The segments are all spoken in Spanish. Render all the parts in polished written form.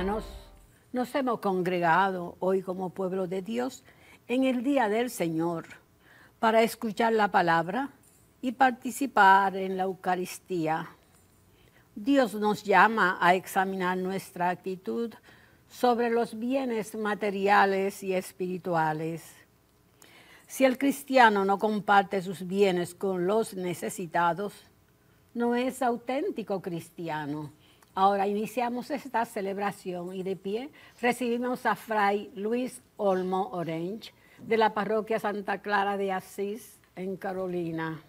hermanos, nos hemos congregado hoy como pueblo de Dios en el Día del Señor para escuchar la palabra y participar en la Eucaristía. Dios nos llama a examinar nuestra actitud sobre los bienes materiales y espirituales. Si el cristiano no comparte sus bienes con los necesitados, no es auténtico cristiano. Ahora iniciamos esta celebración y de pie recibimos a Fray Luis Olmo Orange de la parroquia Santa Clara de Asís en Carolina.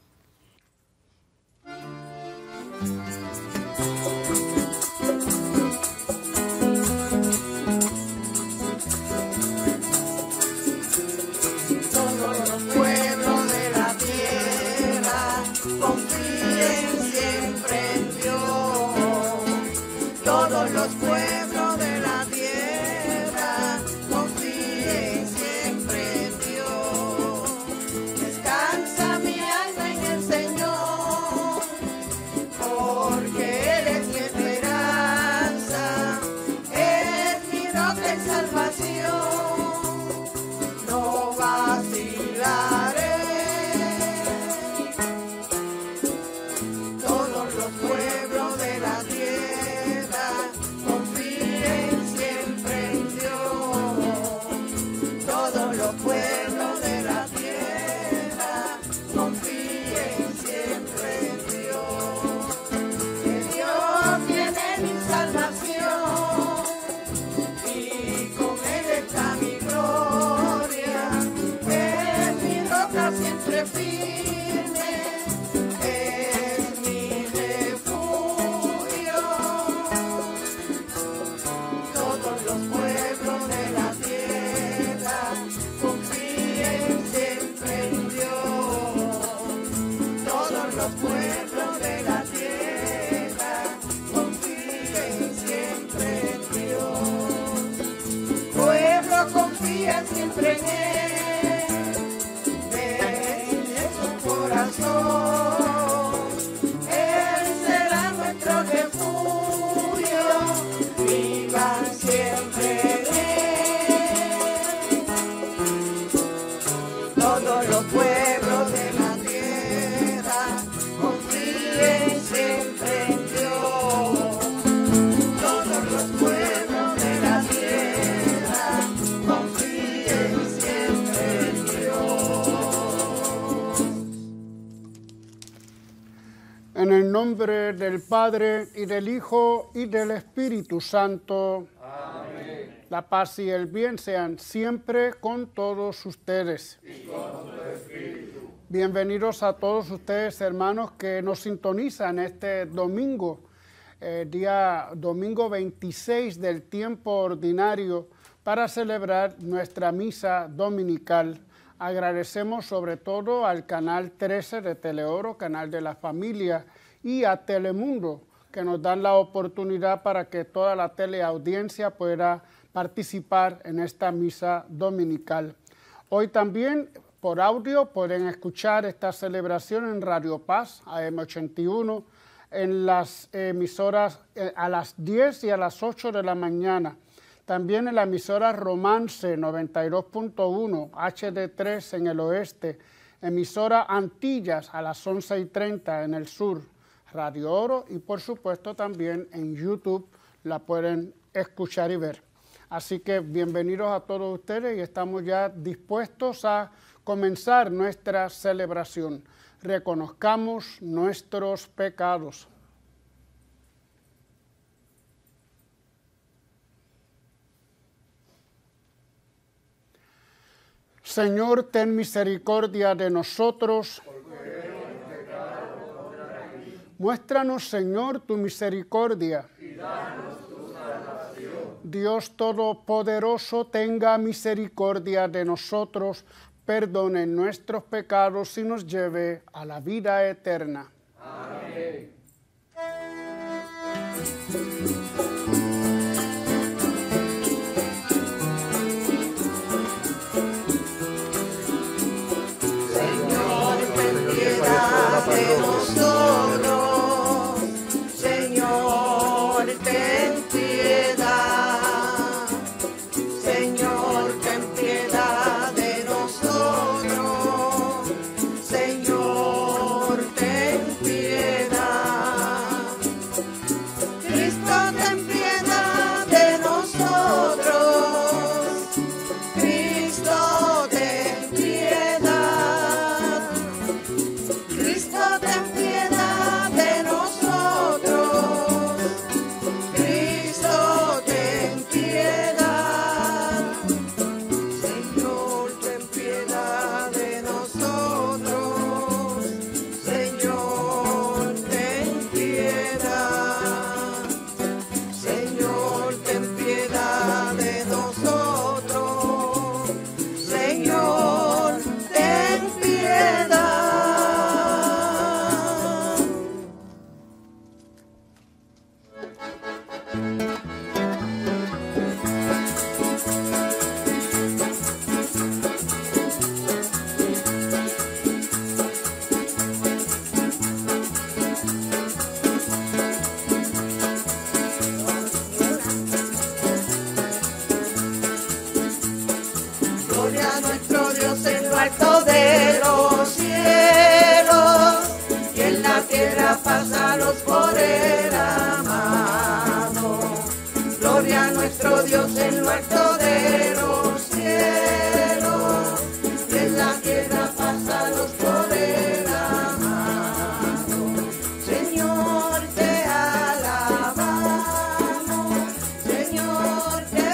Los pueblos de la tierra confíen siempre en Dios. Descansa mi alma en el Señor, porque Él es mi esperanza, es mi roca en salvación. No vacilaré. Todos los pueblos de la tierra confíen siempre en Dios. Todos los pueblos de la tierra confíen siempre en Dios. Que Dios tiene mi salvación y con Él está mi gloria. Es mi roca siempre firme, es mi refugio. Todos los pueblos de la tierra confíen siempre en Dios. Todos los pueblos de la tierra confíen siempre en Dios. Pueblo, confía siempre en Él, de su corazón. Él será nuestro refugio, vivan siempre en Él. Todos los pueblos de la tierra confíen siempre en Dios. Todos los pueblos de la tierra confíen siempre en Dios. En el nombre del Padre, y del Hijo, y del Espíritu Santo. Amén. La paz y el bien sean siempre con todos ustedes. Y con tu espíritu. Bienvenidos a todos ustedes, hermanos, que nos sintonizan este domingo, domingo 26 del tiempo ordinario, para celebrar nuestra misa dominical. Agradecemos sobre todo al canal 13 de Teleoro, canal de la familia, y a Telemundo, que nos dan la oportunidad para que toda la teleaudiencia pueda participar en esta misa dominical. Hoy también por audio pueden escuchar esta celebración en Radio Paz, AM81, en las emisoras a las 10 y a las 8 de la mañana. También en la emisora Romance 92.1, HD3 en el oeste, emisora Antillas a las 11:30 en el sur, Radio Oro, y por supuesto también en YouTube la pueden escuchar y ver. Así que bienvenidos a todos ustedes y estamos ya dispuestos a comenzar nuestra celebración. Reconozcamos nuestros pecados. Señor, ten misericordia de nosotros. Muéstranos, Señor, tu misericordia. Y danos tu salvación. Dios Todopoderoso, tenga misericordia de nosotros, perdone nuestros pecados y nos lleve a la vida eterna. Amén. de nosotros, Señor, ten piedad. tierra pásalos por el amado. Gloria a nuestro Dios en lo alto de los cielos, y en la tierra pásalos por el amado. Señor, te alabamos, Señor, te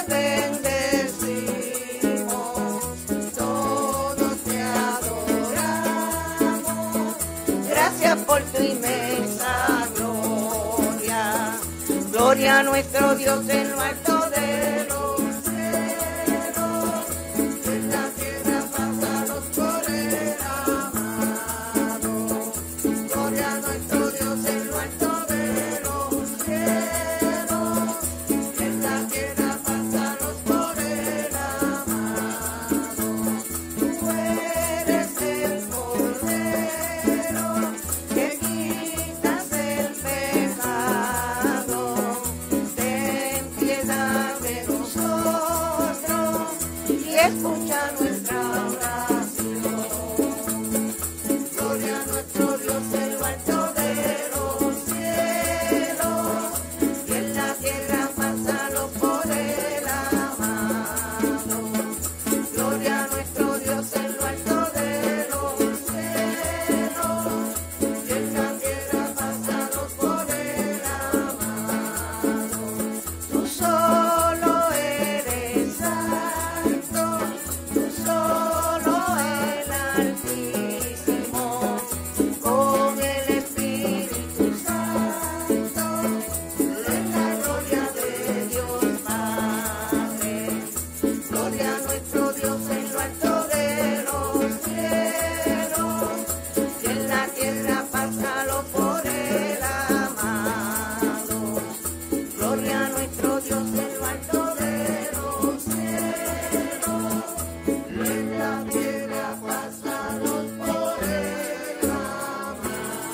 bendecimos, todos te adoramos. Gracias por tu inmensa gloria. Gloria a nuestro Dios en lo alto de los cielos, en la tierra pásalos por el amado. Gloria a nuestro Dios en lo alto de los cielos, en la tierra pásalos por el amado. Tú eres el Cordero que quitas el pecado. Ten piedad de nosotros y escucha nuestra oración. Gloria a nuestro Dios en lo alto de los cielos, y en la tierra pásalo por el amado. Gloria a nuestro Dios en lo alto de los cielos, y en la tierra pásalo por el amado. Tú solo eres santo, tú solo el Altísimo, con el Espíritu Santo, en la gloria de Dios Padre. Gloria a nuestro Dios en lo alto de los cielos, y en la tierra pásalo por el amado. Gloria a nuestro Dios en lo alto de los cielos, y en la tierra pásalo por el amado.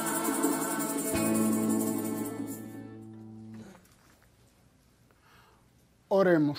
Oremos.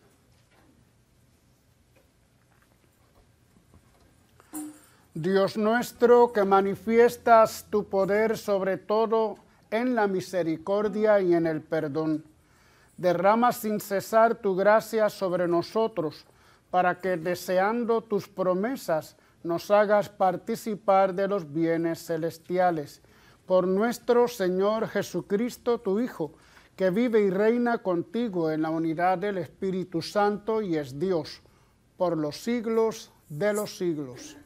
Dios nuestro, que manifiestas tu poder sobre todo en la misericordia y en el perdón, derrama sin cesar tu gracia sobre nosotros, para que, deseando tus promesas, nos hagas participar de los bienes celestiales. Por nuestro Señor Jesucristo, tu Hijo, que vive y reina contigo en la unidad del Espíritu Santo y es Dios, por los siglos de los siglos.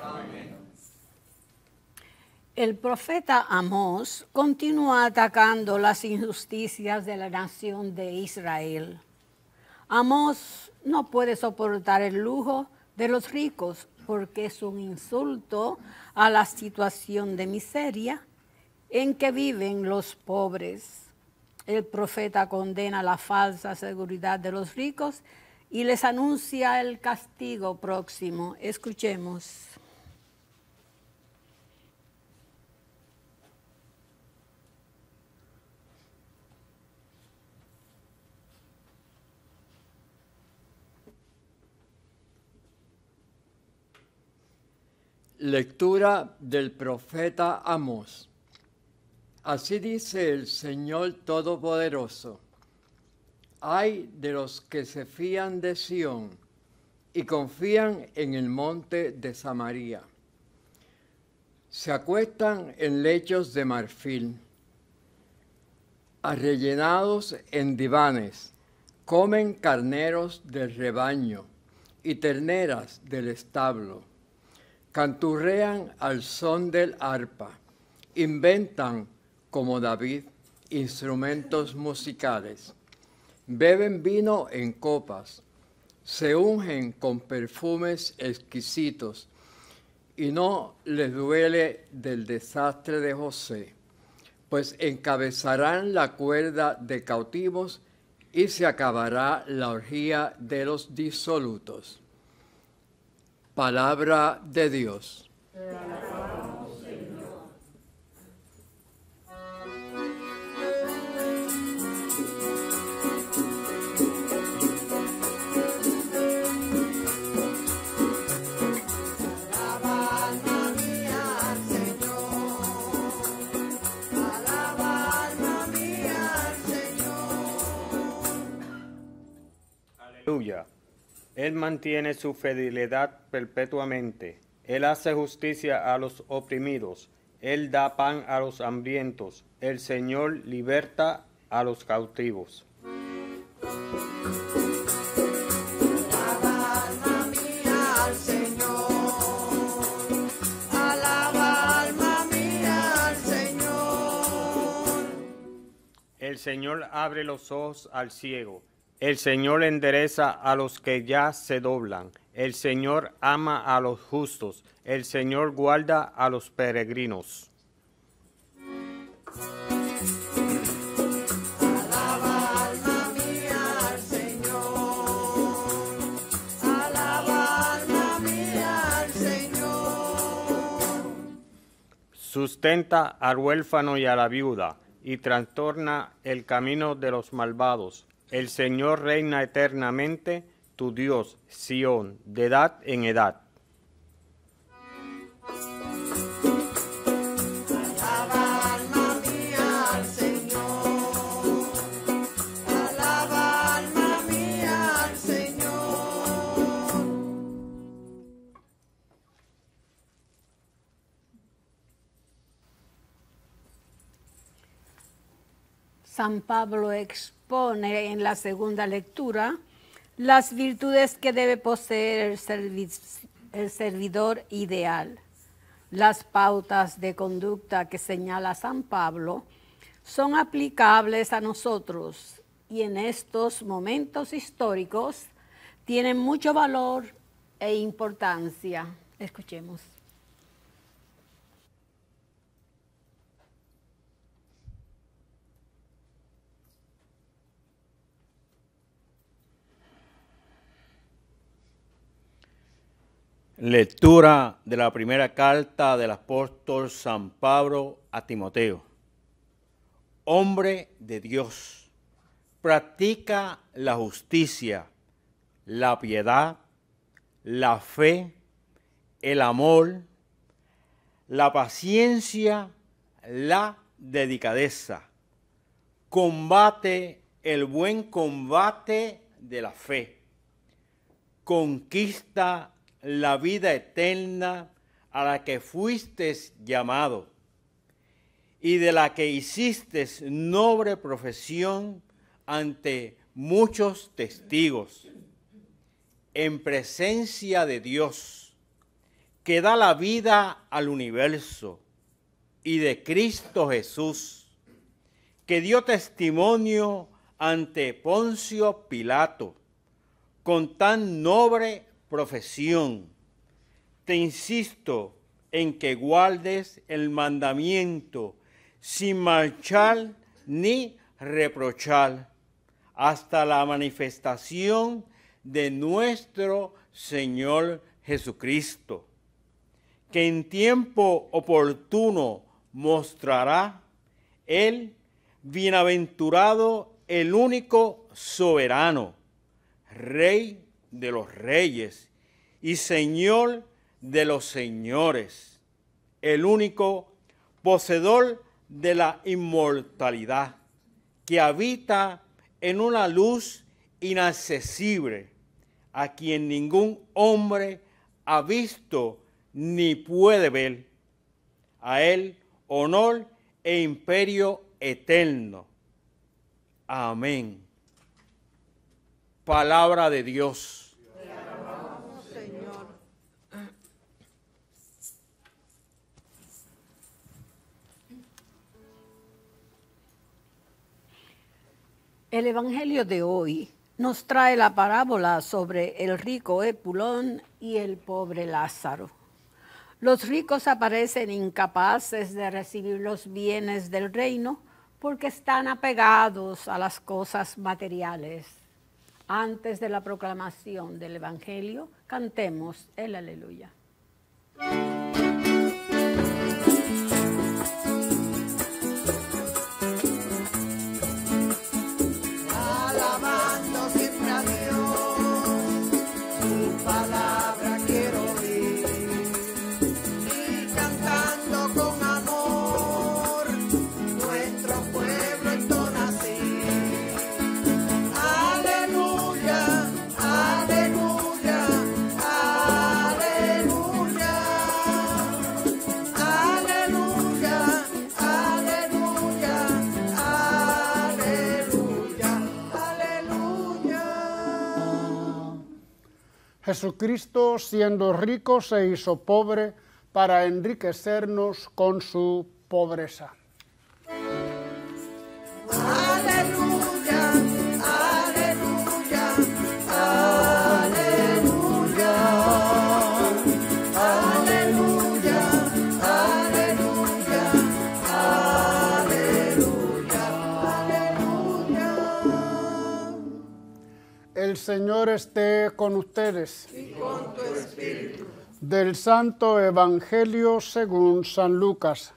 El profeta Amós continúa atacando las injusticias de la nación de Israel. Amós no puede soportar el lujo de los ricos porque es un insulto a la situación de miseria en que viven los pobres. El profeta condena la falsa seguridad de los ricos y les anuncia el castigo próximo. Escuchemos. Lectura del profeta Amós. Así dice el Señor Todopoderoso: ay de los que se fían de Sión y confían en el monte de Samaria. Se acuestan en lechos de marfil, arrellenados en divanes, comen carneros del rebaño y terneras del establo. Canturrean al son del arpa, inventan, como David, instrumentos musicales. Beben vino en copas, se ungen con perfumes exquisitos, y no les duele del desastre de José, pues encabezarán la cuerda de cautivos y se acabará la orgía de los disolutos. Palabra de Dios. Te alabamos, Señor. Alaba alma mía al Señor. Él mantiene su fidelidad perpetuamente. Él hace justicia a los oprimidos. Él da pan a los hambrientos. El Señor liberta a los cautivos. Alaba alma mía al Señor. Alaba alma mía al Señor. El Señor abre los ojos al ciego. El Señor endereza a los que ya se doblan. El Señor ama a los justos. El Señor guarda a los peregrinos. Alaba alma mía al Señor. Alaba alma mía al Señor. Sustenta al huérfano y a la viuda, y trastorna el camino de los malvados. El Señor reina eternamente, tu Dios, Sión, de edad en edad. Alaba alma mía al Señor. Alaba alma mía al Señor. San Pablo expone en la segunda lectura las virtudes que debe poseer el servidor ideal. Las pautas de conducta que señala San Pablo son aplicables a nosotros y en estos momentos históricos tienen mucho valor e importancia. Escuchemos. Lectura de la primera carta del apóstol San Pablo a Timoteo. Hombre de Dios, practica la justicia, la piedad, la fe, el amor, la paciencia, la delicadeza. Combate el buen combate de la fe. Conquista la vida eterna a la que fuiste llamado y de la que hiciste noble profesión ante muchos testigos, en presencia de Dios, que da la vida al universo, y de Cristo Jesús, que dio testimonio ante Poncio Pilato, con tan noble profesión. Te insisto en que guardes el mandamiento sin marchar ni reprochar hasta la manifestación de nuestro Señor Jesucristo, que en tiempo oportuno mostrará el bienaventurado, el único soberano, Rey de los reyes y Señor de los señores, el único poseedor de la inmortalidad, que habita en una luz inaccesible, a quien ningún hombre ha visto ni puede ver. A él honor e imperio eterno. Amén. Palabra de Dios. Te alabamos, Señor. El Evangelio de hoy nos trae la parábola sobre el rico Epulón y el pobre Lázaro. Los ricos aparecen incapaces de recibir los bienes del reino porque están apegados a las cosas materiales. Antes de la proclamación del Evangelio, cantemos el Aleluya. Alabando siempre a Dios, su palabra quiero oír, y cantando con amor, nuestro pueblo entona así. Aleluya, aleluya. Jesucristo, siendo rico, se hizo pobre para enriquecernos con su pobreza. Aleluya, aleluya, aleluya, aleluya, aleluya, aleluya, aleluya. El Señor esté con ustedes. Y con tu espíritu. Del Santo Evangelio según San Lucas.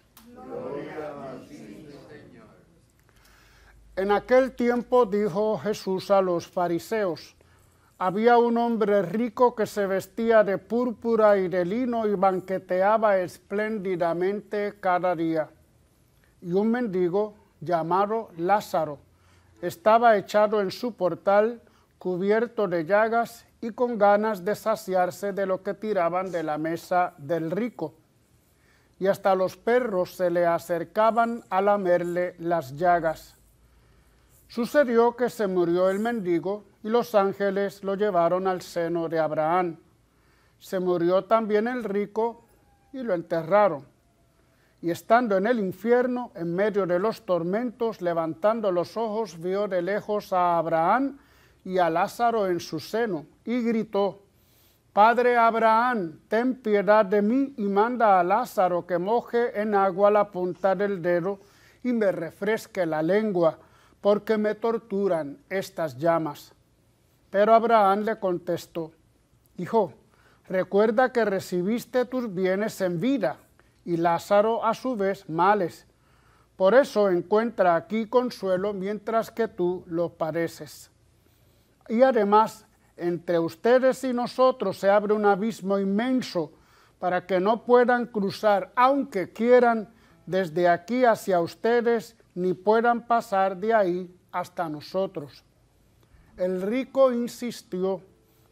En aquel tiempo dijo Jesús a los fariseos: había un hombre rico que se vestía de púrpura y de lino y banqueteaba espléndidamente cada día. Y un mendigo llamado Lázaro estaba echado en su portal, cubierto de llagas y con ganas de saciarse de lo que tiraban de la mesa del rico. Y hasta los perros se le acercaban a lamerle las llagas. Sucedió que se murió el mendigo y los ángeles lo llevaron al seno de Abraham. Se murió también el rico y lo enterraron. Y estando en el infierno, en medio de los tormentos, levantando los ojos, vio de lejos a Abraham y a Lázaro en su seno, y gritó: Padre Abraham, ten piedad de mí y manda a Lázaro que moje en agua la punta del dedo y me refresque la lengua, porque me torturan estas llamas. Pero Abraham le contestó: Hijo, recuerda que recibiste tus bienes en vida, y Lázaro a su vez males. Por eso encuentra aquí consuelo mientras que tú lo padeces. Y además, entre ustedes y nosotros se abre un abismo inmenso para que no puedan cruzar, aunque quieran, desde aquí hacia ustedes, ni puedan pasar de ahí hasta nosotros. El rico insistió: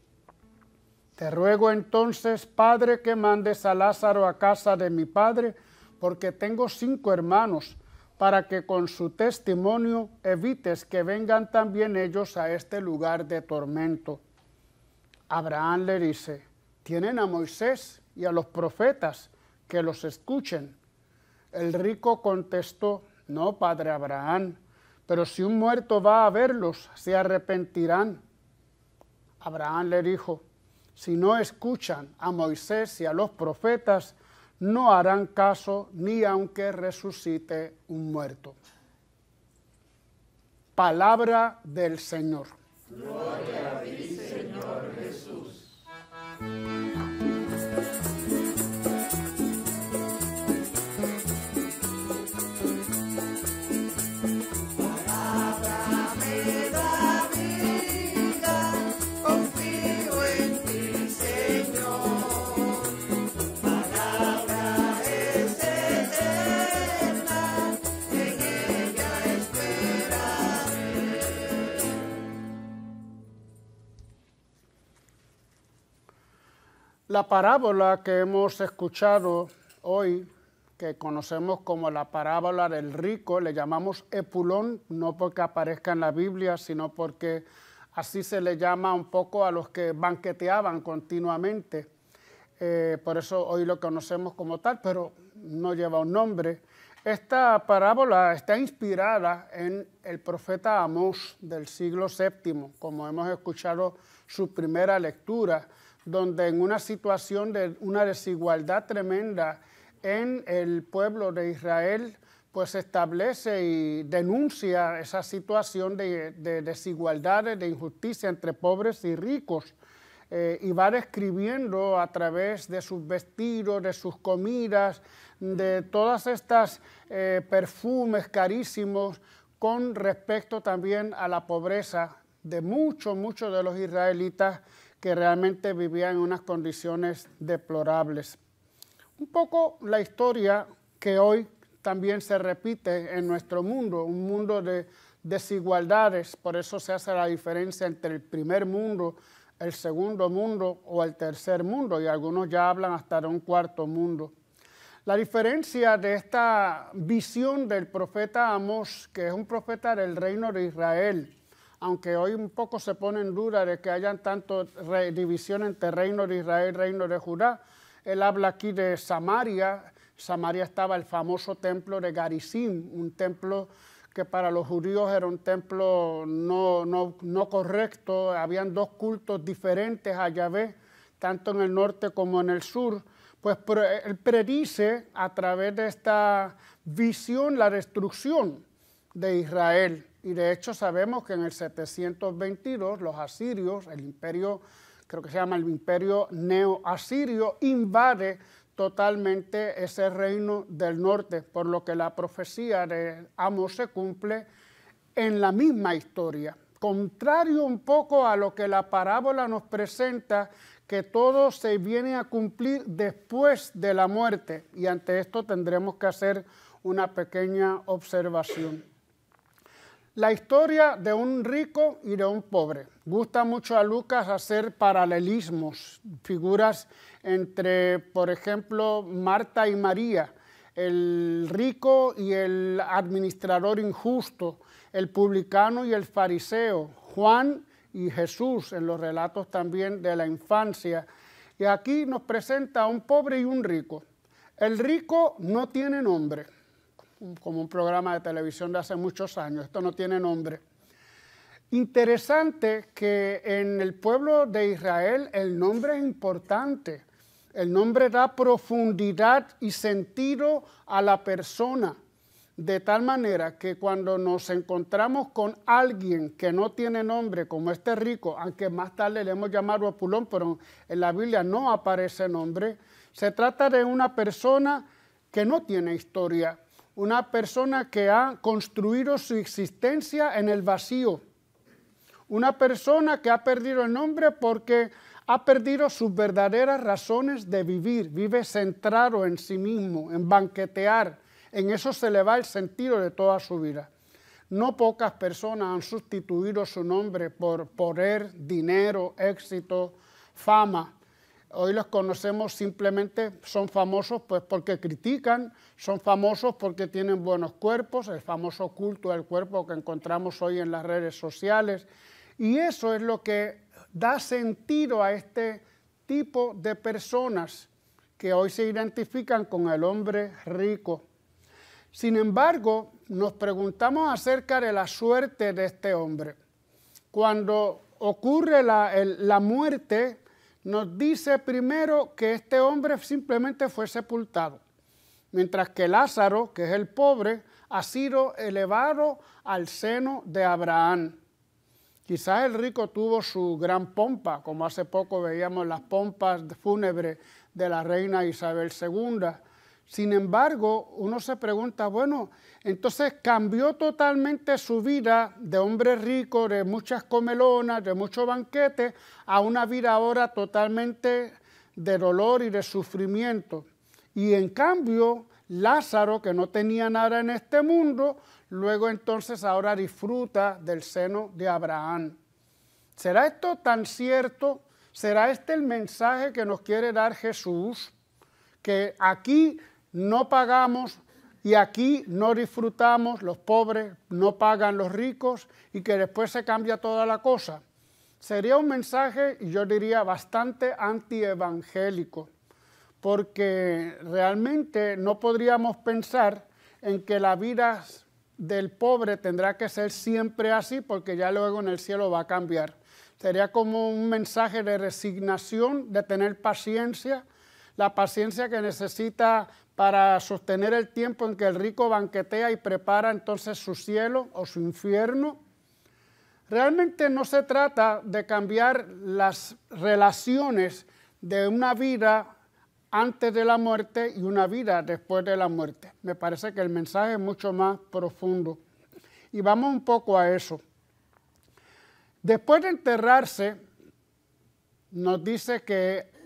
Te ruego entonces, Padre, que mandes a Lázaro a casa de mi padre, porque tengo 5 hermanos, para que con su testimonio evites que vengan también ellos a este lugar de tormento. Abraham le dice: Tienen a Moisés y a los profetas, que los escuchen. El rico contestó: No, padre Abraham, pero si un muerto va a verlos, se arrepentirán. Abraham le dijo: Si no escuchan a Moisés y a los profetas, no harán caso ni aunque resucite un muerto. Palabra del Señor. Gloria a ti, Señor Jesús. Palabra me da vida, confío en ti, Señor. Palabra es eterna, en ella esperaré. La parábola que hemos escuchado hoy, que conocemos como la parábola del rico, le llamamos epulón, no porque aparezca en la Biblia, sino porque así se le llama un poco a los que banqueteaban continuamente. Por eso hoy lo conocemos como tal, pero no lleva un nombre. Esta parábola está inspirada en el profeta Amós del siglo VII, como hemos escuchado su primera lectura, donde en una situación de una desigualdad tremenda en el pueblo de Israel, pues establece y denuncia esa situación de desigualdades, de injusticia entre pobres y ricos, y va describiendo a través de sus vestidos, de sus comidas, de todas estas perfumes carísimos, con respecto también a la pobreza de muchos de los israelitas que realmente vivían en unas condiciones deplorables. Un poco la historia que hoy también se repite en nuestro mundo, un mundo de desigualdades, por eso se hace la diferencia entre el primer mundo, el segundo mundo o el tercer mundo, y algunos ya hablan hasta de un cuarto mundo. La diferencia de esta visión del profeta Amós, que es un profeta del reino de Israel, aunque hoy un poco se pone en duda de que hayan tanto división entre reino de Israel y reino de Judá. Él habla aquí de Samaria. Samaria estaba el famoso templo de Garizim, un templo que para los judíos era un templo no correcto. Habían dos cultos diferentes a Yahvé, tanto en el norte como en el sur. Pues él predice a través de esta visión la destrucción de Israel. Y de hecho sabemos que en el 722 los asirios, el imperio, creo que se llama el imperio neo-asirio, invade totalmente ese reino del norte, por lo que la profecía de Amós se cumple en la misma historia. Contrario un poco a lo que la parábola nos presenta, que todo se viene a cumplir después de la muerte, y ante esto tendremos que hacer una pequeña observación. La historia de un rico y de un pobre. Gusta mucho a Lucas hacer paralelismos, figuras entre, por ejemplo, Marta y María, el rico y el administrador injusto, el publicano y el fariseo, Juan y Jesús en los relatos también de la infancia. Y aquí nos presenta a un pobre y un rico. El rico no tiene nombre, como un programa de televisión de hace muchos años, esto no tiene nombre. Interesante que en el pueblo de Israel el nombre es importante, el nombre da profundidad y sentido a la persona, de tal manera que cuando nos encontramos con alguien que no tiene nombre, como este rico, aunque más tarde le hemos llamado Apulón, pero en la Biblia no aparece nombre, se trata de una persona que no tiene historia, una persona que ha construido su existencia en el vacío, una persona que ha perdido el nombre porque ha perdido sus verdaderas razones de vivir, vive centrado en sí mismo, en banquetear, en eso se le va el sentido de toda su vida. No pocas personas han sustituido su nombre por poder, dinero, éxito, fama. Hoy los conocemos simplemente, son famosos pues porque critican, son famosos porque tienen buenos cuerpos, el famoso culto del cuerpo que encontramos hoy en las redes sociales. Y eso es lo que da sentido a este tipo de personas que hoy se identifican con el hombre rico. Sin embargo, nos preguntamos acerca de la suerte de este hombre. Cuando ocurre la muerte, nos dice primero que este hombre simplemente fue sepultado, mientras que Lázaro, que es el pobre, ha sido elevado al seno de Abraham. Quizás el rico tuvo su gran pompa, como hace poco veíamos las pompas fúnebres de la reina Isabel II. Sin embargo, uno se pregunta, bueno, entonces cambió totalmente su vida de hombre rico, de muchas comelonas, de muchos banquetes, a una vida ahora totalmente de dolor y de sufrimiento. Y en cambio, Lázaro, que no tenía nada en este mundo, luego entonces ahora disfruta del seno de Abraham. ¿Será esto tan cierto? ¿Será este el mensaje que nos quiere dar Jesús? Que aquí no pagamos y aquí no disfrutamos, los pobres no pagan los ricos y que después se cambia toda la cosa. Sería un mensaje, yo diría, bastante antievangélico, porque realmente no podríamos pensar en que la vida del pobre tendrá que ser siempre así, porque ya luego en el cielo va a cambiar. Sería como un mensaje de resignación, de tener paciencia, la paciencia que necesita para sostener el tiempo en que el rico banquetea y prepara entonces su cielo o su infierno. Realmente no se trata de cambiar las relaciones de una vida antes de la muerte y una vida después de la muerte. Me parece que el mensaje es mucho más profundo. Y vamos un poco a eso. Después de enterrarse, nos dice que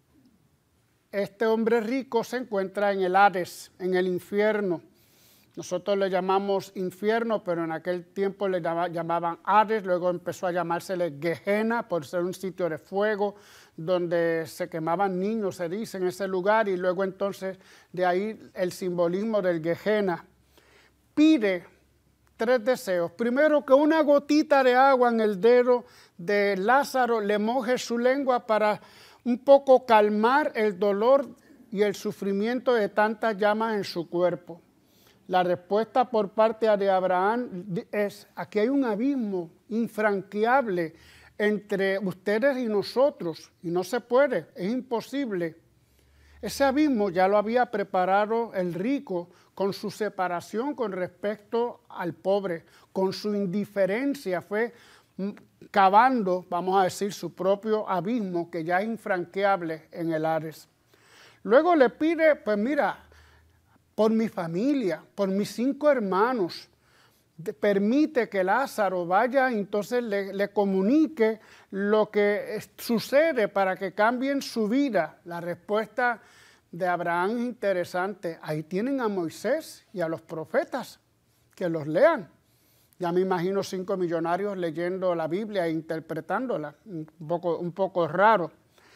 este hombre rico se encuentra en el Hades, en el infierno. Nosotros le llamamos infierno, pero en aquel tiempo le llamaban Hades, luego empezó a llamársele Gehenna, por ser un sitio de fuego, donde se quemaban niños, se dice, en ese lugar, y luego entonces de ahí el simbolismo del Gehenna. Pide 3 deseos. Primero, que una gotita de agua en el dedo de Lázaro le moje su lengua para un poco calmar el dolor y el sufrimiento de tantas llamas en su cuerpo. La respuesta por parte de Abraham es: aquí hay un abismo infranqueable entre ustedes y nosotros, y no se puede, es imposible. Ese abismo ya lo había preparado el rico con su separación con respecto al pobre, con su indiferencia, fue cavando, vamos a decir, su propio abismo que ya es infranqueable en el Hades. Luego le pide, pues mira, por mi familia, por mis 5 hermanos, permite que Lázaro vaya, entonces le comunique lo que sucede para que cambien su vida. La respuesta de Abraham es interesante. Ahí tienen a Moisés y a los profetas, que los lean. Ya me imagino 5 millonarios leyendo la Biblia e interpretándola, un poco raro.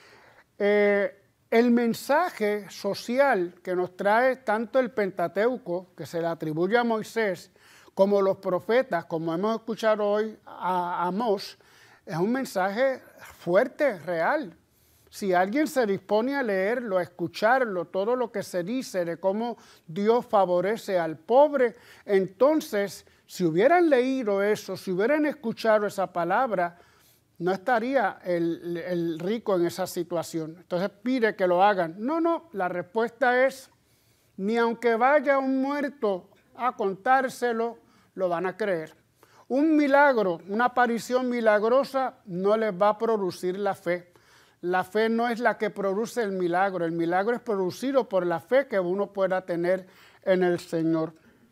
El mensaje social que nos trae tanto el Pentateuco, que se le atribuye a Moisés, como los profetas, como hemos escuchado hoy a Amós, es un mensaje fuerte, real. Si alguien se dispone a leerlo, a escucharlo, todo lo que se dice de cómo Dios favorece al pobre, entonces, si hubieran leído eso, si hubieran escuchado esa palabra, no estaría el rico en esa situación. Entonces pide que lo hagan. No, la respuesta es: ni aunque vaya un muerto a contárselo, lo van a creer. Un milagro, una aparición milagrosa no les va a producir la fe. La fe no es la que produce el milagro es producido por la fe que uno pueda tener en el Señor.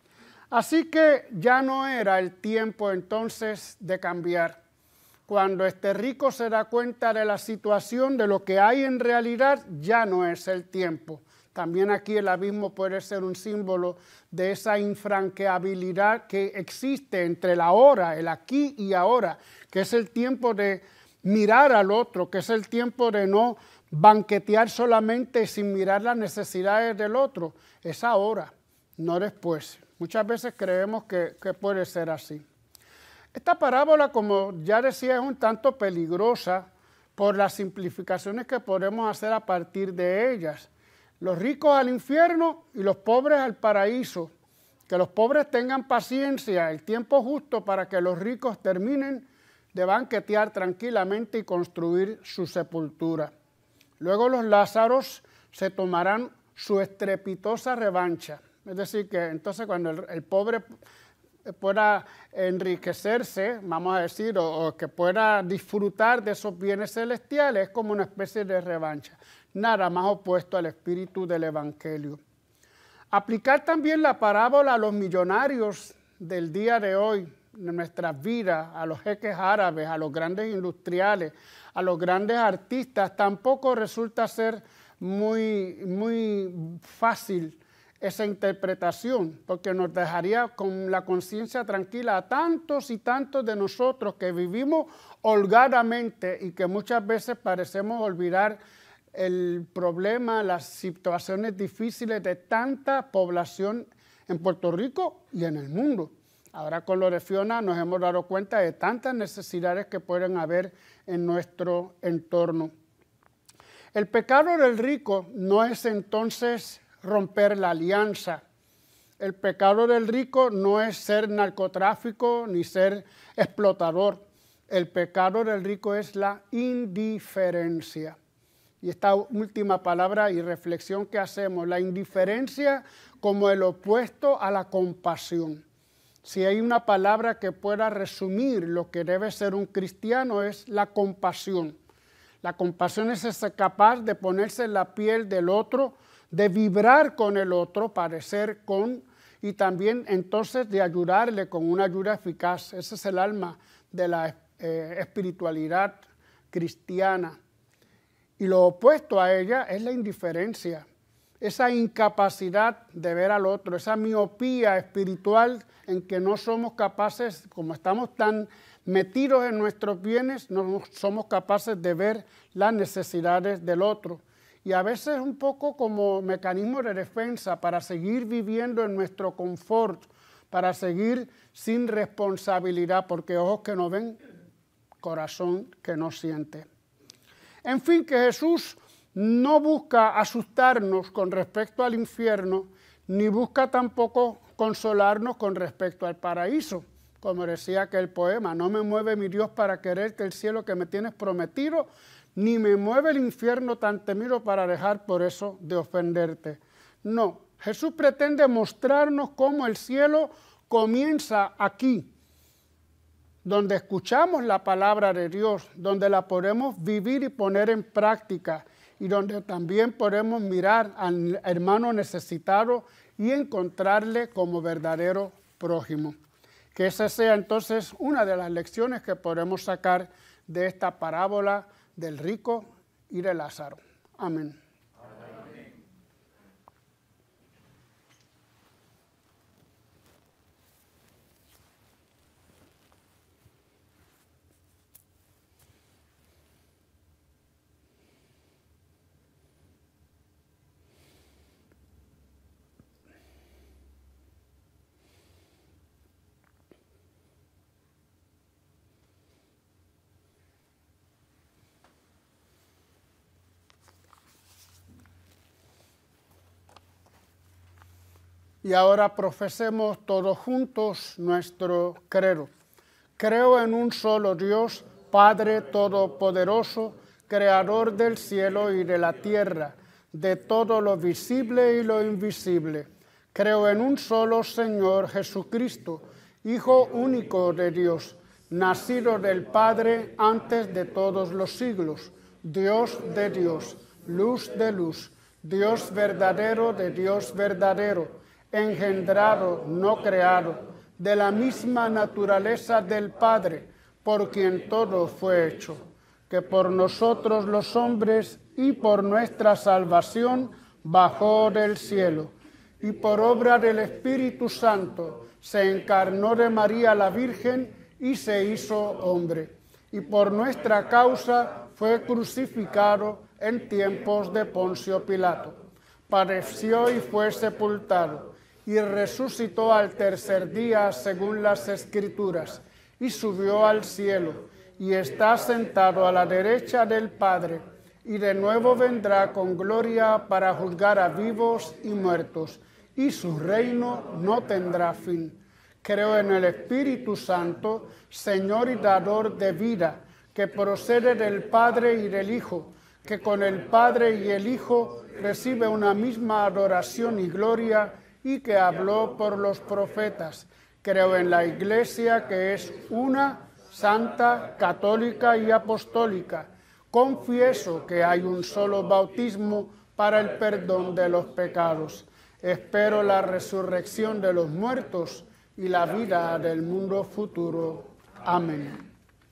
Así que ya no era el tiempo entonces de cambiar. Cuando este rico se da cuenta de la situación, de lo que hay en realidad, ya no es el tiempo. También aquí el abismo puede ser un símbolo de esa infranqueabilidad que existe entre el ahora, el aquí y ahora, que es el tiempo de mirar al otro, que es el tiempo de no banquetear solamente sin mirar las necesidades del otro. Es ahora, no después. Muchas veces creemos que puede ser así. Esta parábola, como ya decía, es un tanto peligrosa por las simplificaciones que podemos hacer a partir de ellas. Los ricos al infierno y los pobres al paraíso. Que los pobres tengan paciencia, el tiempo justo para que los ricos terminen de banquetear tranquilamente y construir su sepultura. Luego los Lázaros se tomarán su estrepitosa revancha. Es decir, que entonces cuando el pobre pueda enriquecerse, vamos a decir, o que pueda disfrutar de esos bienes celestiales, es como una especie de revancha. Nada más opuesto al espíritu del Evangelio. Aplicar también la parábola a los millonarios del día de hoy, de nuestras vidas, a los jeques árabes, a los grandes industriales, a los grandes artistas, tampoco resulta ser muy fácil esa interpretación, porque nos dejaría con la conciencia tranquila a tantos y tantos de nosotros que vivimos holgadamente y que muchas veces parecemos olvidar el problema, las situaciones difíciles de tanta población en Puerto Rico y en el mundo. Ahora con lo de Fiona nos hemos dado cuenta de tantas necesidades que pueden haber en nuestro entorno. El pecado del rico no es entonces romper la alianza. El pecado del rico no es ser narcotráfico ni ser explotador. El pecado del rico es la indiferencia. Y esta última palabra y reflexión que hacemos, la indiferencia como el opuesto a la compasión. Si hay una palabra que pueda resumir lo que debe ser un cristiano es la compasión. La compasión es ser capaz de ponerse en la piel del otro, de vibrar con el otro, padecer con, y también entonces de ayudarle con una ayuda eficaz. Ese es el alma de la espiritualidad cristiana. Y lo opuesto a ella es la indiferencia, esa incapacidad de ver al otro, esa miopía espiritual en que no somos capaces, como estamos tan metidos en nuestros bienes, no somos capaces de ver las necesidades del otro. Y a veces un poco como mecanismo de defensa para seguir viviendo en nuestro confort, para seguir sin responsabilidad, porque ojos que no ven, corazón que no siente. En fin, que Jesús no busca asustarnos con respecto al infierno, ni busca tampoco consolarnos con respecto al paraíso. Como decía aquel poema, no me mueve mi Dios para querer que el cielo que me tienes prometido, ni me mueve el infierno tan temido para dejar por eso de ofenderte. No, Jesús pretende mostrarnos cómo el cielo comienza aquí, donde escuchamos la palabra de Dios, donde la podemos vivir y poner en práctica, y donde también podemos mirar al hermano necesitado y encontrarle como verdadero prójimo. Que esa sea entonces una de las lecciones que podemos sacar de esta parábola del rico y de Lázaro. Amén. Y ahora profesemos todos juntos nuestro credo. Creo en un solo Dios, Padre Todopoderoso, Creador del cielo y de la tierra, de todo lo visible y lo invisible. Creo en un solo Señor Jesucristo, Hijo único de Dios, nacido del Padre antes de todos los siglos, Dios de Dios, luz de luz, Dios verdadero de Dios verdadero, engendrado, no creado, de la misma naturaleza del Padre, por quien todo fue hecho, que por nosotros los hombres y por nuestra salvación bajó del cielo, y por obra del Espíritu Santo se encarnó de María la Virgen y se hizo hombre, y por nuestra causa fue crucificado en tiempos de Poncio Pilato. Padeció y fue sepultado, y resucitó al tercer día según las Escrituras, y subió al cielo, y está sentado a la derecha del Padre, y de nuevo vendrá con gloria para juzgar a vivos y muertos, y su reino no tendrá fin. Creo en el Espíritu Santo, Señor y dador de vida, que procede del Padre y del Hijo, que con el Padre y el Hijo recibe una misma adoración y gloria, y que habló por los profetas. Creo en la Iglesia, que es una, santa, católica y apostólica. Confieso que hay un solo bautismo para el perdón de los pecados. Espero la resurrección de los muertos y la vida del mundo futuro. Amén.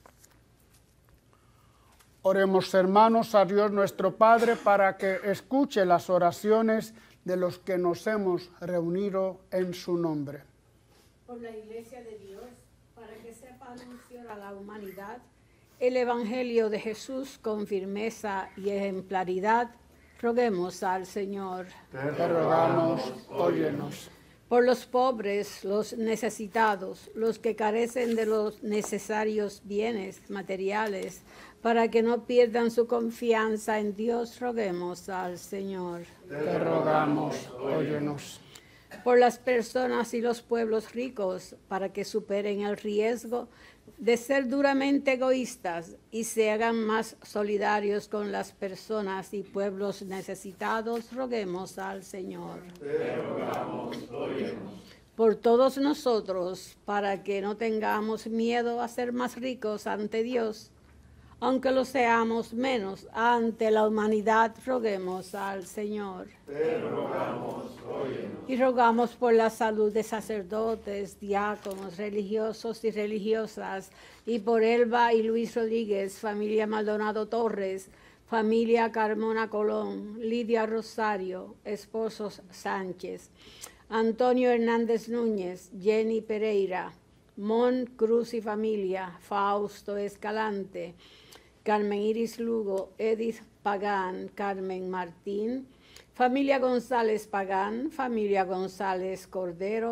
Oremos, hermanos, a Dios nuestro Padre para que escuche las oraciones de los que nos hemos reunido en su nombre. Por la Iglesia de Dios, para que sepa anunciar a la humanidad el Evangelio de Jesús con firmeza y ejemplaridad, roguemos al Señor. Te rogamos, óyenos. Por los pobres, los necesitados, los que carecen de los necesarios bienes materiales, para que no pierdan su confianza en Dios, roguemos al Señor. Te rogamos, óyenos. Por las personas y los pueblos ricos, para que superen el riesgo de ser duramente egoístas y se hagan más solidarios con las personas y pueblos necesitados, roguemos al Señor. Te rogamos, óyenos. Por todos nosotros, para que no tengamos miedo a ser más ricos ante Dios, aunque lo seamos menos ante la humanidad, roguemos al Señor. Te rogamos, óyenos. Y rogamos por la salud de sacerdotes, diáconos, religiosos y religiosas, y por Elba y Luis Rodríguez, familia Maldonado Torres, familia Carmona Colón, Lidia Rosario, esposos Sánchez, Antonio Hernández Núñez, Jenny Pereira, Mon Cruz y familia, Fausto Escalante, Carmen Iris Lugo, Edith Pagán, Carmen Martín, familia González Pagán, familia González Cordero,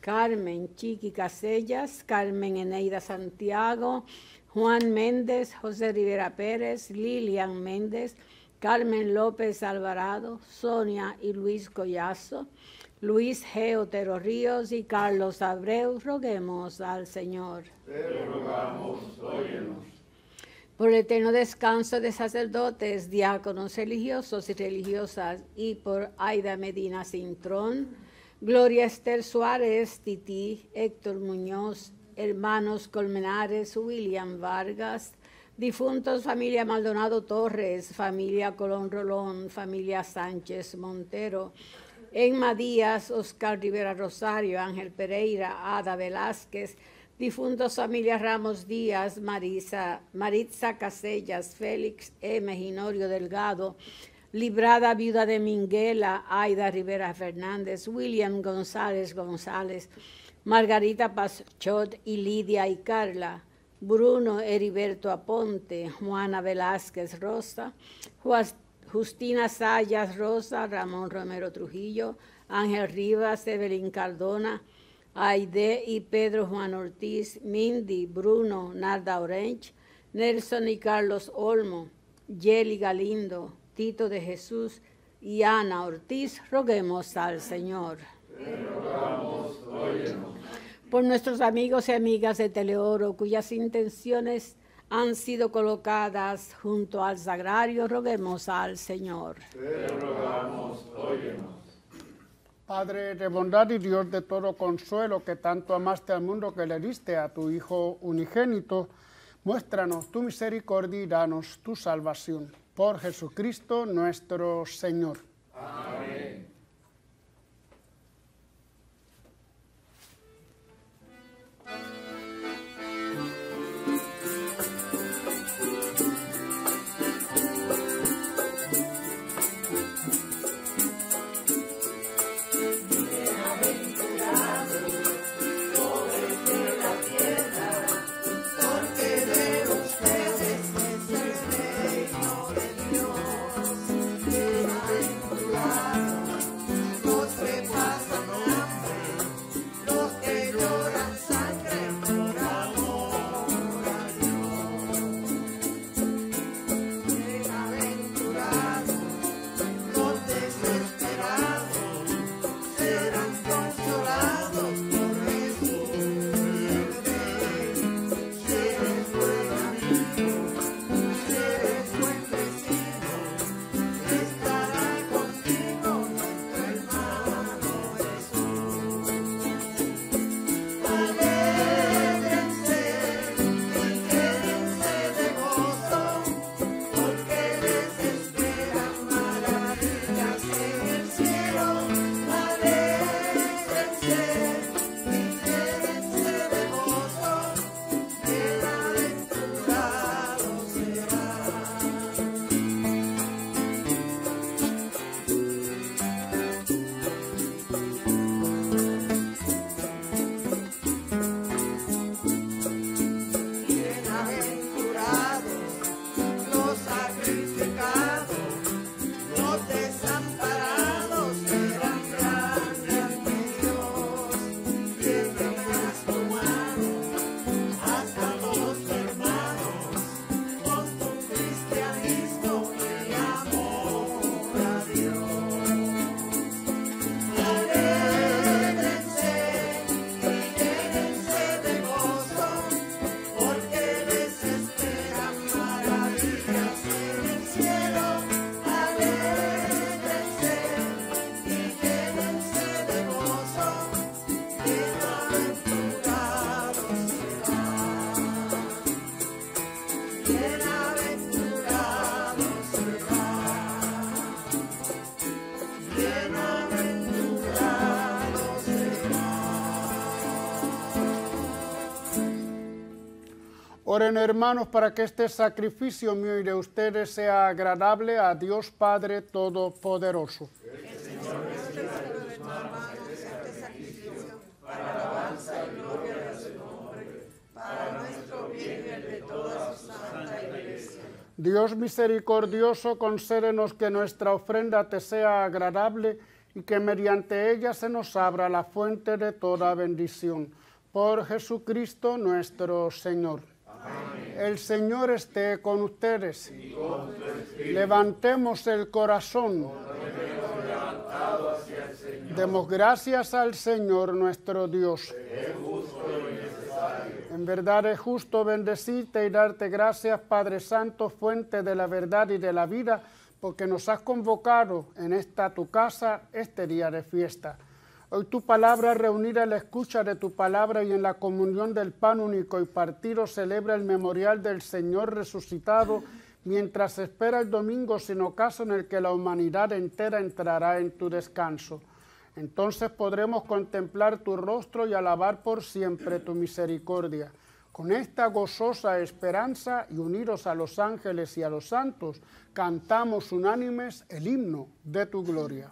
Carmen Chiqui Casellas, Carmen Eneida Santiago, Juan Méndez, José Rivera Pérez, Lilian Méndez, Carmen López Alvarado, Sonia y Luis Collazo, Luis G. Otero Ríos y Carlos Abreu. Roguemos al Señor. Te rogamos, óyenos. Por el eterno descanso de sacerdotes, diáconos religiosos y religiosas, y por Aida Medina Cintrón, Gloria Esther Suárez, Tití, Héctor Muñoz, hermanos Colmenares, William Vargas, difuntos familia Maldonado Torres, familia Colón Rolón, familia Sánchez Montero, Emma Díaz, Oscar Rivera Rosario, Ángel Pereira, Ada Velázquez, difuntos familia Ramos Díaz, Maritza Casellas, Félix M. Ginorio Delgado, Librada Viuda de Minguela, Aida Rivera Fernández, William González González, Margarita Pachot y Lidia y Carla, Bruno Heriberto Aponte, Juana Velázquez Rosa, Justina Sayas Rosa, Ramón Romero Trujillo, Ángel Rivas, Evelyn Cardona, Aide y Pedro Juan Ortiz, Mindy, Bruno, Narda Orench, Nelson y Carlos Olmo, Yeli Galindo, Tito de Jesús y Ana Ortiz. Roguemos al Señor. Te rogamos, óyenos. Por nuestros amigos y amigas de Teleoro, cuyas intenciones han sido colocadas junto al sagrario, roguemos al Señor. Te rogamos, óyenos. Padre de bondad y Dios de todo consuelo, que tanto amaste al mundo que le diste a tu Hijo unigénito, muéstranos tu misericordia y danos tu salvación. Por Jesucristo nuestro Señor. Amén. Oren, hermanos, para que este sacrificio mío y de ustedes sea agradable a Dios Padre Todopoderoso. El Señor reciba de tus manos este sacrificio para alabanza y gloria de su nombre, para nuestro bien y el de toda su santa Iglesia. Dios misericordioso, concédenos que nuestra ofrenda te sea agradable y que mediante ella se nos abra la fuente de toda bendición. Por Jesucristo nuestro Señor. Amén. El Señor esté con ustedes. Y con tu espíritu. Levantemos el corazón. Demos gracias al Señor nuestro Dios. Es justo y necesario. En verdad es justo bendecirte y darte gracias, Padre Santo, fuente de la verdad y de la vida, porque nos has convocado en esta tu casa este día de fiesta. Hoy tu palabra reunida en la escucha de tu palabra y en la comunión del pan único y partido celebra el memorial del Señor resucitado, mientras espera el domingo sin ocaso en el que la humanidad entera entrará en tu descanso. Entonces podremos contemplar tu rostro y alabar por siempre tu misericordia. Con esta gozosa esperanza y unidos a los ángeles y a los santos, cantamos unánimes el himno de tu gloria.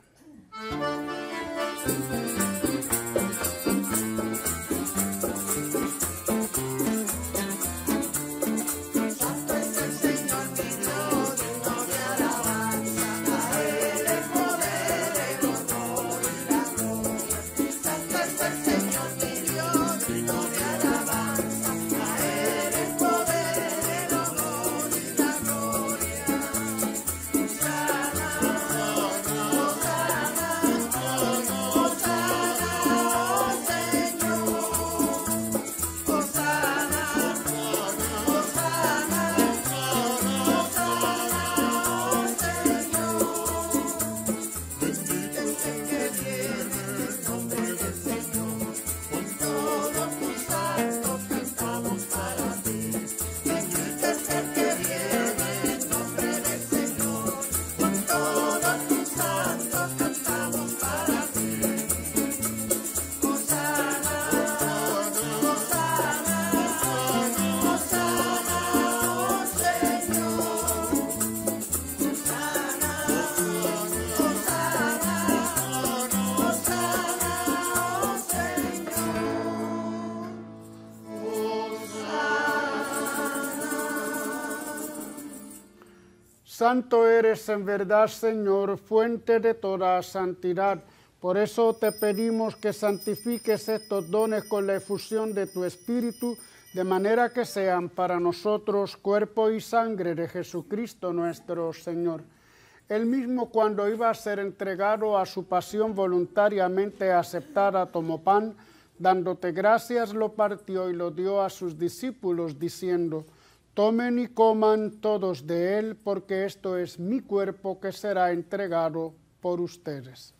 Santo eres en verdad, Señor, fuente de toda santidad. Por eso te pedimos que santifiques estos dones con la efusión de tu Espíritu, de manera que sean para nosotros cuerpo y sangre de Jesucristo nuestro Señor. Él mismo, cuando iba a ser entregado a su pasión voluntariamente aceptada, tomó pan, dándote gracias, lo partió y lo dio a sus discípulos, diciendo: tomen y coman todos de él, porque esto es mi cuerpo que será entregado por ustedes.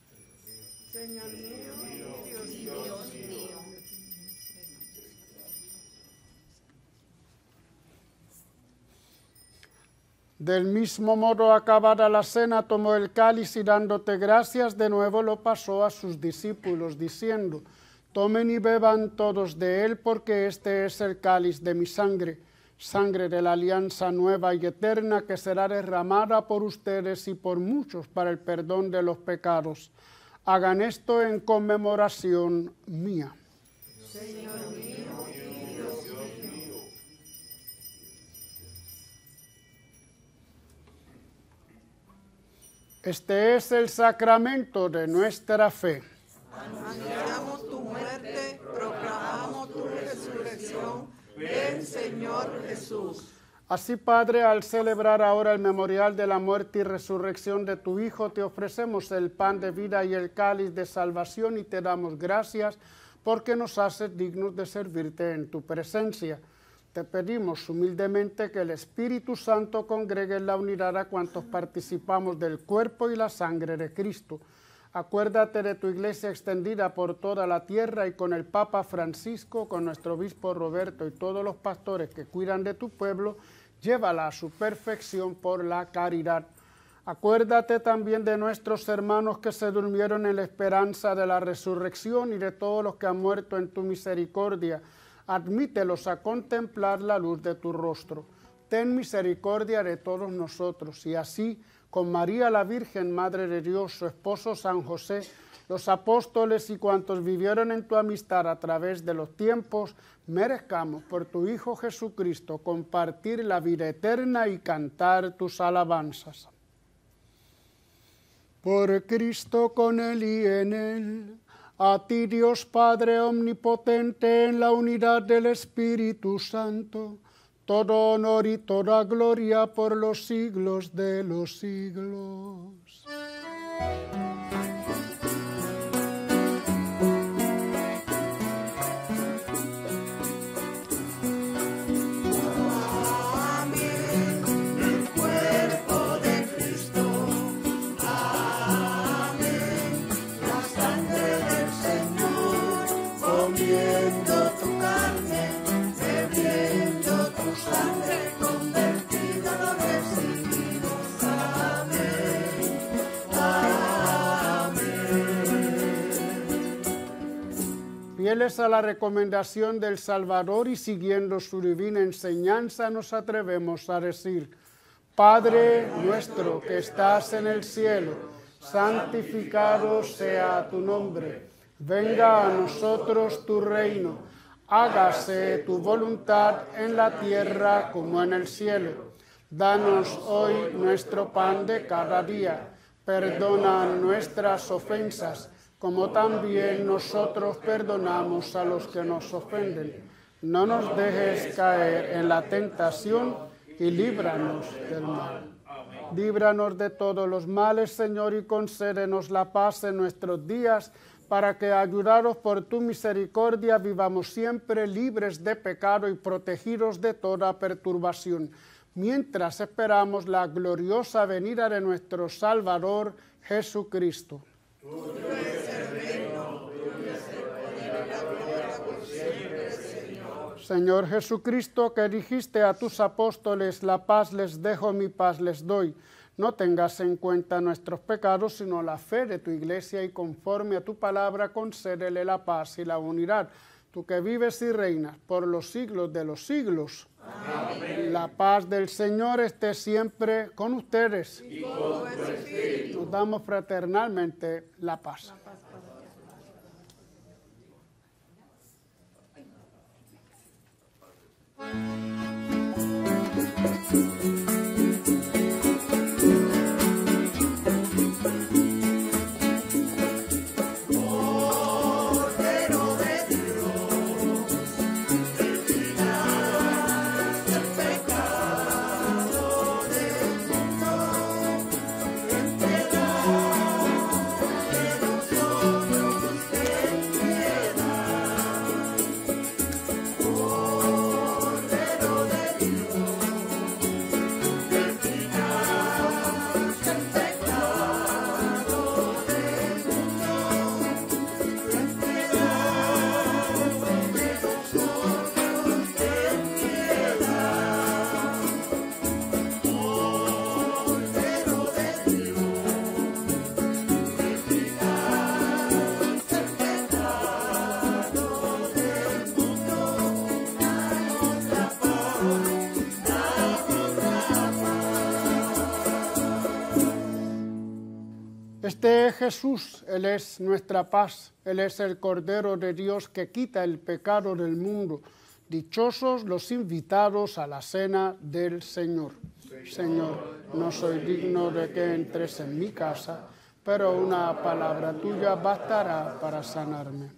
Señor mío, Dios mío. Del mismo modo, acabada la cena, tomó el cáliz y dándote gracias, de nuevo lo pasó a sus discípulos, diciendo: tomen y beban todos de él, porque este es el cáliz de mi sangre, sangre de la alianza nueva y eterna, que será derramada por ustedes y por muchos para el perdón de los pecados. Hagan esto en conmemoración mía. Señor mío y Dios mío. Este es el sacramento de nuestra fe. Anunciamos tu muerte, proclamamos tu resurrección. Ven, Señor Jesús. Así, Padre, al celebrar ahora el memorial de la muerte y resurrección de tu Hijo, te ofrecemos el pan de vida y el cáliz de salvación y te damos gracias porque nos haces dignos de servirte en tu presencia. Te pedimos humildemente que el Espíritu Santo congregue en la unidad a cuantos participamos del cuerpo y la sangre de Cristo. Acuérdate de tu iglesia extendida por toda la tierra y con el Papa Francisco, con nuestro obispo Roberto y todos los pastores que cuidan de tu pueblo, llévala a su perfección por la caridad. Acuérdate también de nuestros hermanos que se durmieron en la esperanza de la resurrección y de todos los que han muerto en tu misericordia. Admítelos a contemplar la luz de tu rostro. Ten misericordia de todos nosotros y así, con María la Virgen, Madre de Dios, su esposo San José, los apóstoles y cuantos vivieron en tu amistad a través de los tiempos, merezcamos por tu Hijo Jesucristo compartir la vida eterna y cantar tus alabanzas. Por Cristo, con Él y en Él, a ti Dios Padre omnipotente, en la unidad del Espíritu Santo, todo honor y toda gloria por los siglos de los siglos. Fieles a la recomendación del Salvador y siguiendo su divina enseñanza, nos atrevemos a decir: Padre nuestro que estás en el cielo, santificado sea tu nombre. Venga a nosotros tu reino. Hágase tu voluntad en la tierra como en el cielo. Danos hoy nuestro pan de cada día. Perdona nuestras ofensas, como también nosotros perdonamos a los que nos ofenden. No nos dejes caer en la tentación y líbranos del mal. Líbranos de todos los males, Señor, y concédenos la paz en nuestros días, para que, ayudados por tu misericordia, vivamos siempre libres de pecado y protegidos de toda perturbación, mientras esperamos la gloriosa venida de nuestro Salvador, Jesucristo. Señor Jesucristo, que dijiste a tus apóstoles: la paz les dejo, mi paz les doy. No tengas en cuenta nuestros pecados, sino la fe de tu iglesia, y conforme a tu palabra concédele la paz y la unidad. Tú que vives y reinas por los siglos de los siglos. Amén. La paz del Señor esté siempre con ustedes. Y con tu espíritu. Nos damos fraternalmente la paz. Este es Jesús, Él es nuestra paz, Él es el Cordero de Dios que quita el pecado del mundo. Dichosos los invitados a la cena del Señor. Señor, no soy digno de que entres en mi casa, pero una palabra tuya bastará para sanarme.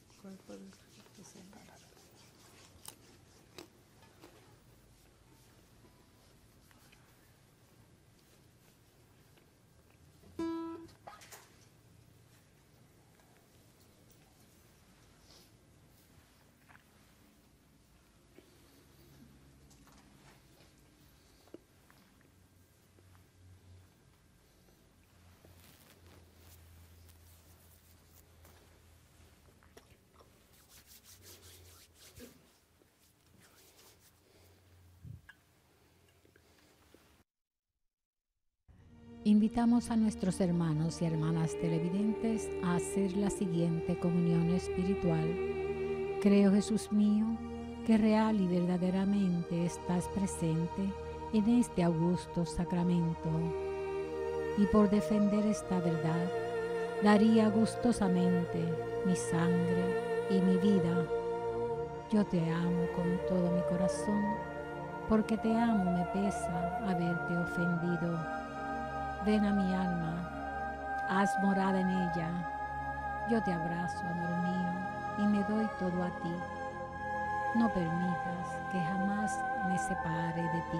Invitamos a nuestros hermanos y hermanas televidentes a hacer la siguiente comunión espiritual. Creo, Jesús mío, que real y verdaderamente estás presente en este augusto sacramento. Y por defender esta verdad, daría gustosamente mi sangre y mi vida. Yo te amo con todo mi corazón, porque te amo me pesa haberte ofendido. Ven a mi alma, haz morada en ella. Yo te abrazo, amor mío, y me doy todo a ti. No permitas que jamás me separe de ti.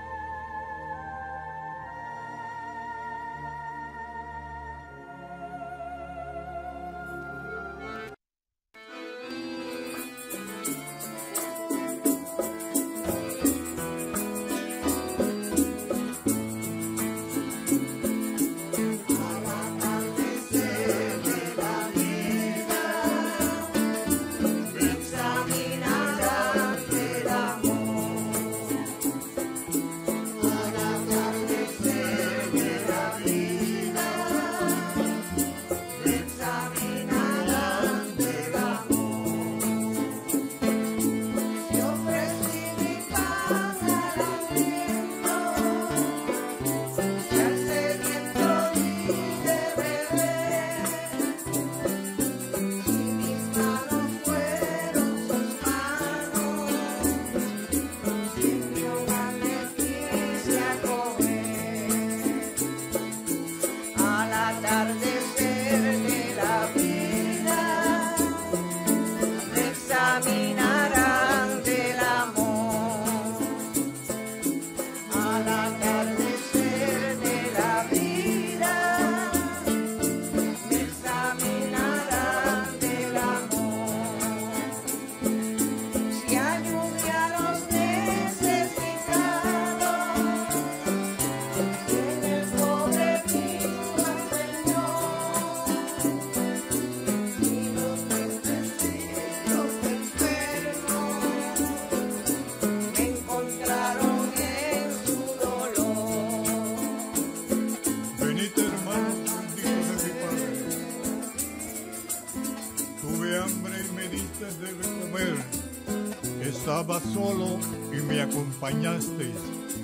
Estaba solo y me acompañasteis,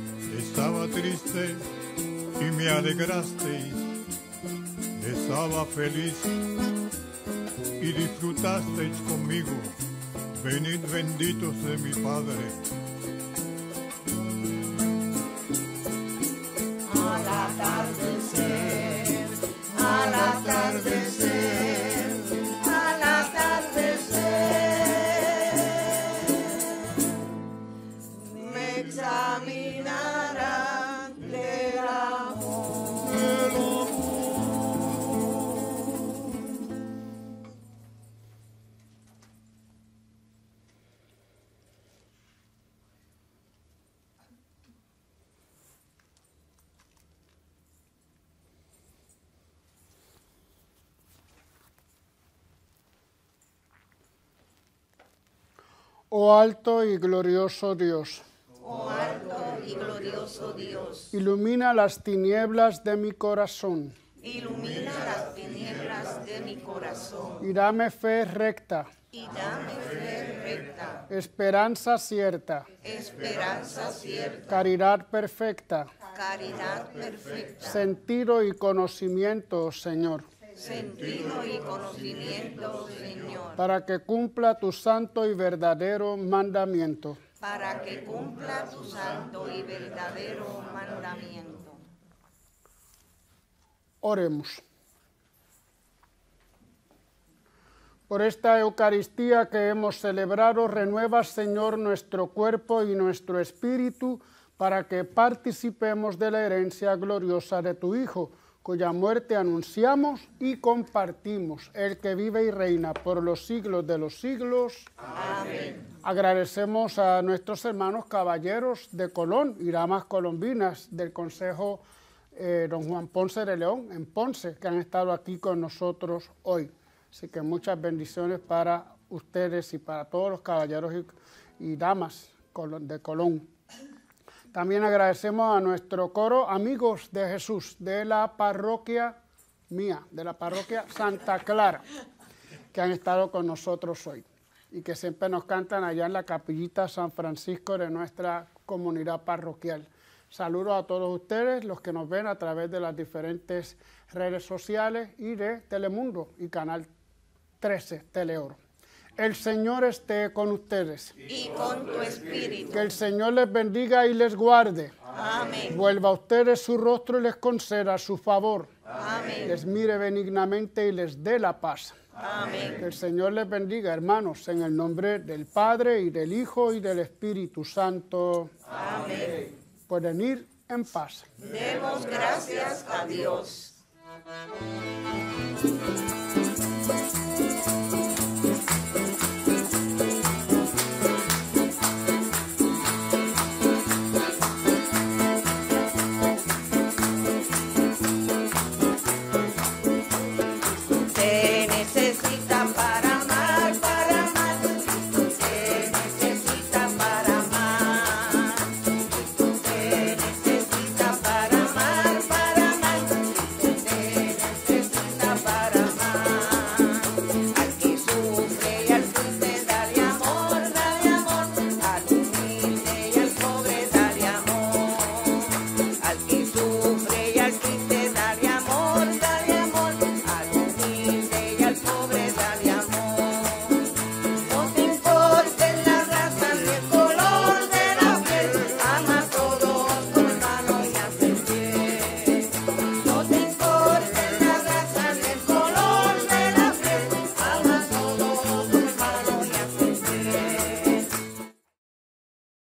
estaba triste y me alegrasteis, estaba feliz y disfrutasteis conmigo. Venid benditos de mi Padre. Al atardecer, al atardecer, al atardecer, me examinarán del amor. Oh alto y glorioso Dios, Oh alto y glorioso Dios, ilumina las tinieblas de mi corazón ilumina las tinieblas de mi corazón y dame fe recta, y dame fe recta, esperanza cierta, esperanza cierta, caridad perfecta, caridad perfecta, sentido y conocimiento, Señor, sentido y conocimiento, Señor, para que cumpla tu santo y verdadero mandamiento. para que cumpla tu santo y verdadero mandamiento. Oremos. Por esta Eucaristía que hemos celebrado, renueva, Señor, nuestro cuerpo y nuestro espíritu para que participemos de la herencia gloriosa de tu Hijo, cuya muerte anunciamos y compartimos, el que vive y reina por los siglos de los siglos. Amén. Agradecemos a nuestros hermanos caballeros de Colón y damas colombinas del Consejo Don Juan Ponce de León en Ponce, que han estado aquí con nosotros hoy. Así que muchas bendiciones para ustedes y para todos los caballeros y damas de Colón. También agradecemos a nuestro coro Amigos de Jesús de la parroquia mía, de la parroquia Santa Clara, que han estado con nosotros hoy y que siempre nos cantan allá en la capillita San Francisco de nuestra comunidad parroquial. Saludos a todos ustedes, los que nos ven a través de las diferentes redes sociales y de Telemundo y Canal 13 Teleoro. El Señor esté con ustedes. Y con tu espíritu. Que el Señor les bendiga y les guarde. Amén. Vuelva a ustedes su rostro y les conceda su favor. Amén. Les mire benignamente y les dé la paz. Amén. Que el Señor les bendiga, hermanos, en el nombre del Padre, y del Hijo, y del Espíritu Santo. Amén. Pueden ir en paz. Demos gracias a Dios.